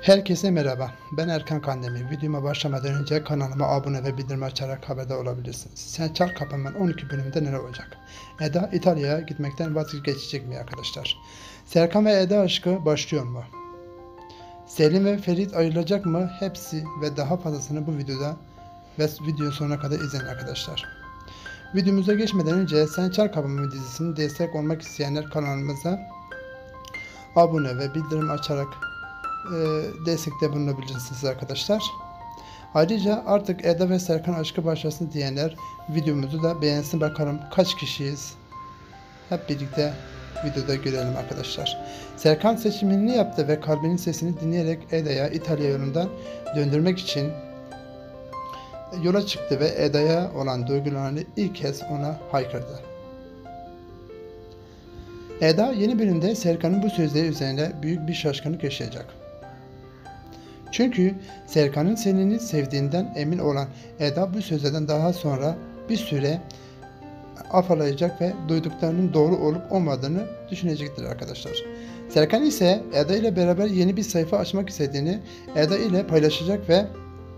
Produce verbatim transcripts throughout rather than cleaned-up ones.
Herkese merhaba. Ben Erkan Kandemir. Videoma başlamadan önce kanalıma abone ve bildirim açarak haberdar olabilirsiniz. Sen Çal Kapım'ın on iki bölümünde neler olacak? Eda İtalya'ya gitmekten vazgeçecek mi arkadaşlar? Serkan ve Eda aşkı başlıyor mu? Selim ve Ferit ayrılacak mı? Hepsi ve daha fazlasını bu videoda ve video sonuna kadar izleyin arkadaşlar. Videomuza geçmeden önce Sen Çal Kapım'ın dizisini destek olmak isteyenler kanalımıza abone ve bildirim açarak e, destekte bulunabilirsiniz arkadaşlar. Ayrıca artık Eda ve Serkan aşkı başlasın diyenler videomuzu da beğensin, bakalım kaç kişiyiz. Hep birlikte videoda görelim arkadaşlar. Serkan seçimini yaptı ve kalbinin sesini dinleyerek Eda'ya İtalya yolundan döndürmek için yola çıktı ve Eda'ya olan duygularını ilk kez ona haykırdı. Eda yeni bölümde Serkan'ın bu sözleri üzerine büyük bir şaşkınlık yaşayacak. Çünkü Serkan'ın Selin'i sevdiğinden emin olan Eda bu sözlerden daha sonra bir süre afalayacak ve duyduklarının doğru olup olmadığını düşünecektir arkadaşlar. Serkan ise Eda ile beraber yeni bir sayfa açmak istediğini Eda ile paylaşacak ve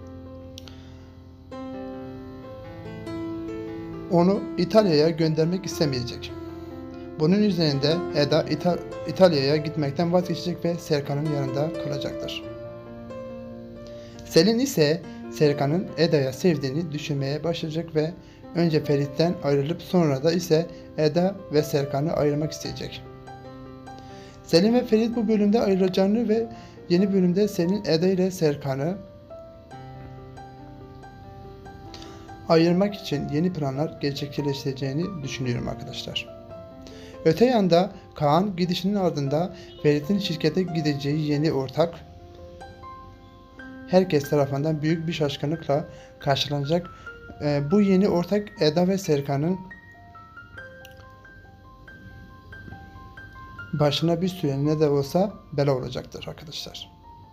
onu İtalya'ya göndermek istemeyecek. Bunun üzerinde Eda İta İtalya'ya gitmekten vazgeçecek ve Serkan'ın yanında kalacaktır. Selin ise Serkan'ın Eda'ya sevdiğini düşünmeye başlayacak ve önce Ferit'ten ayrılıp sonra da ise Eda ve Serkan'ı ayırmak isteyecek. Selin ve Ferit bu bölümde ayrılacağını ve yeni bölümde Selin Eda ile Serkan'ı ayırmak için yeni planlar gerçekleştireceğini düşünüyorum arkadaşlar. Öte yanda Kaan gidişinin ardında Ferit'in şirkete gideceği yeni ortak herkes tarafından büyük bir şaşkınlıkla karşılanacak. E, bu yeni ortak Eda ve Serkan'ın başına bir süre ne de olsa bela olacaktır arkadaşlar.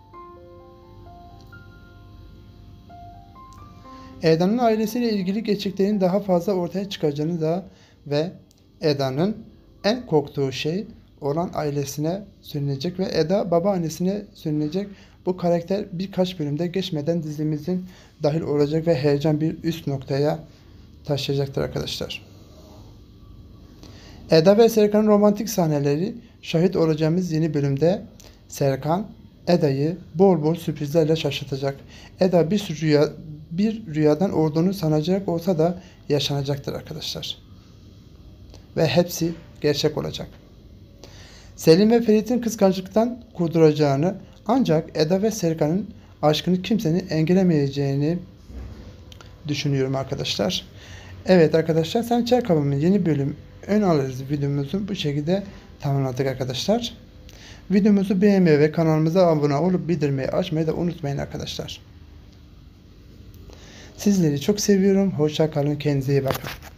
Eda'nın ailesiyle ilgili gerçeklerin daha fazla ortaya çıkacağını da ve Eda'nın en korktuğu şey olan ailesine sürünecek ve Eda babaannesine sürünecek. Bu karakter birkaç bölümde geçmeden dizimizin dahil olacak ve heyecan bir üst noktaya taşıyacaktır arkadaşlar. Eda ve Serkan'ın romantik sahneleri şahit olacağımız yeni bölümde Serkan Eda'yı bol bol sürprizlerle şaşırtacak. Eda bir rüya bir rüyadan olduğunu sanacak olsa da yaşanacaktır arkadaşlar. Ve hepsi gerçek olacak. Selim ve Ferit'in kıskançlıktan kuduracağını, ancak Eda ve Serkan'ın aşkını kimsenin engellemeyeceğini düşünüyorum arkadaşlar. Evet arkadaşlar, Sen Çal Kapım'ın yeni bölüm ön analiz videomuzu bu şekilde tamamladık arkadaşlar. Videomuzu beğenmeyi ve kanalımıza abone olup bildirmeyi açmayı da unutmayın arkadaşlar. Sizleri çok seviyorum. Hoşça kalın. Kendinize iyi bakın.